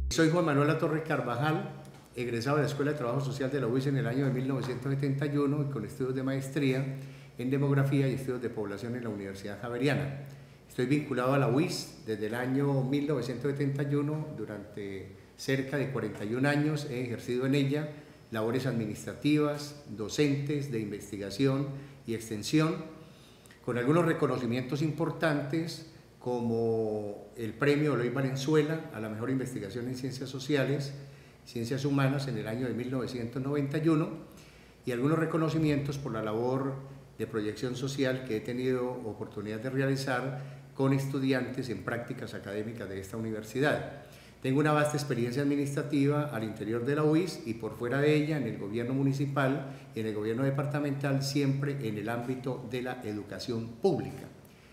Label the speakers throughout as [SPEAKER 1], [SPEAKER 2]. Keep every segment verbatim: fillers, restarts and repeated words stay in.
[SPEAKER 1] Soy Juan Manuel Latorre Carvajal, egresado de la Escuela de Trabajo Social de la U I S en el año de mil novecientos setenta y uno y con estudios de maestría en Demografía y Estudios de Población en la Universidad Javeriana. Estoy vinculado a la U I S desde el año mil novecientos setenta y uno, durante cerca de cuarenta y un años he ejercido en ella labores administrativas, docentes, de investigación y extensión, con algunos reconocimientos importantes como el premio Eloy Valenzuela a la mejor investigación en ciencias sociales, ciencias humanas en el año de mil novecientos noventa y uno, y algunos reconocimientos por la labor de proyección social que he tenido oportunidad de realizar con estudiantes en prácticas académicas de esta universidad. Tengo una vasta experiencia administrativa al interior de la U I S y por fuera de ella en el gobierno municipal y en el gobierno departamental, siempre en el ámbito de la educación pública.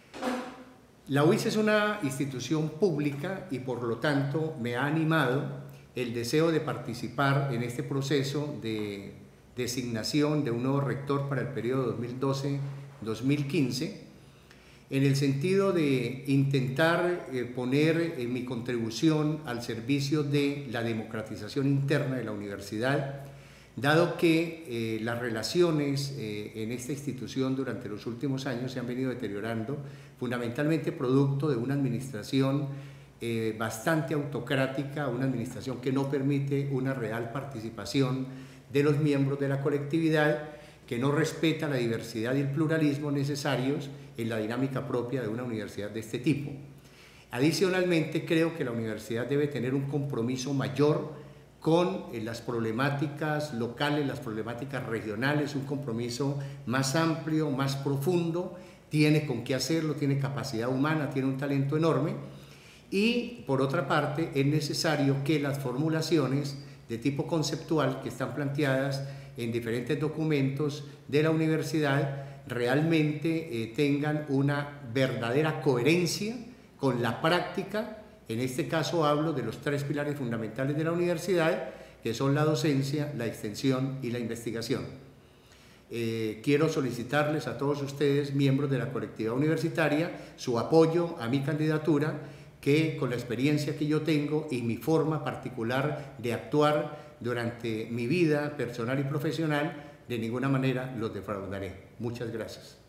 [SPEAKER 1] La U I S es una institución pública y por lo tanto me ha animado el deseo de participar en este proceso de designación de un nuevo rector para el periodo dos mil doce a dos mil quince, en el sentido de intentar eh, poner eh, mi contribución al servicio de la democratización interna de la universidad, dado que eh, las relaciones eh, en esta institución durante los últimos años se han venido deteriorando, fundamentalmente producto de una administración eh, bastante autocrática, una administración que no permite una real participación de los miembros de la colectividad, que no respeta la diversidad y el pluralismo necesarios en la dinámica propia de una universidad de este tipo. Adicionalmente, creo que la universidad debe tener un compromiso mayor con las problemáticas locales, las problemáticas regionales, un compromiso más amplio, más profundo, tiene con qué hacerlo, tiene capacidad humana, tiene un talento enorme. Y por otra parte, es necesario que las formulaciones de tipo conceptual que están planteadas en diferentes documentos de la universidad realmente eh, tengan una verdadera coherencia con la práctica. En este caso hablo de los tres pilares fundamentales de la universidad, que son la docencia, la extensión y la investigación. Eh, quiero solicitarles a todos ustedes, miembros de la colectividad universitaria, su apoyo a mi candidatura, que con la experiencia que yo tengo y mi forma particular de actuar durante mi vida personal y profesional, de ninguna manera los defraudaré. Muchas gracias.